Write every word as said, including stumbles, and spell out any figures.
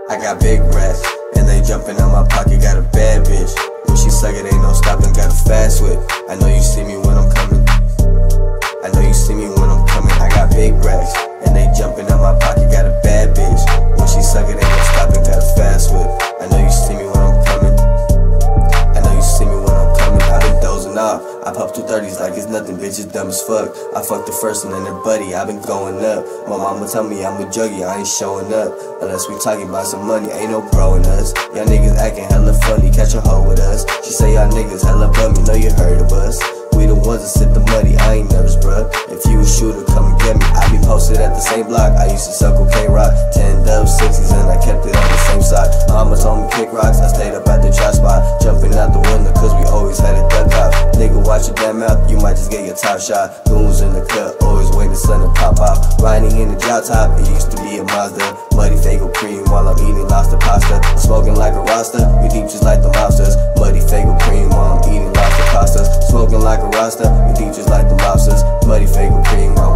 I got big racks, and they jumping out my pocket, got a bad bitch. When she suck it, ain't no stopping, got a fast whip. I know you see me when I'm coming. I know you see me when I'm coming. I got big racks, and they jumping out my pocket, got a bad bitch. When she suck it, ain't no stopping, got a fast whip. I know you see me when I'm coming. I know you see me when I'm coming. I been dozing off. I pop two thirties like it's nothing, bitch, it's dumb as fuck. I fucked the first one and their buddy, I been going up. My mama tell me I'm a juggy, I ain't showing up unless we talking about some money, ain't no bro in us. Y'all niggas acting hella funny, catch a hoe with us. She say y'all niggas hella bum, you know you heard of us. We the ones that sit the money, I ain't nervous, bruh. If you a shooter, come and get me. I be posted at the same block, I used to suckle K-Rock. Ten dubs, sixties, and I kept it on the same side. Mama told me kick rocks, I stayed up at the trap spot. Jumping out the window, cause we always had it duck out. Nigga, watch your damn mouth, you might just get your top shot. Goons in the cut, always waiting the sun to pop off. Riding in the drop top, it used to be a Mazda. Muddy Fago cream while I'm eating lobster pasta. Smoking like a Rasta, we deep just like the mobsters. Muddy Fago cream while I'm eating lobster pasta. Smoking like a Rasta, we deep just like the mobsters. Muddy Fago cream while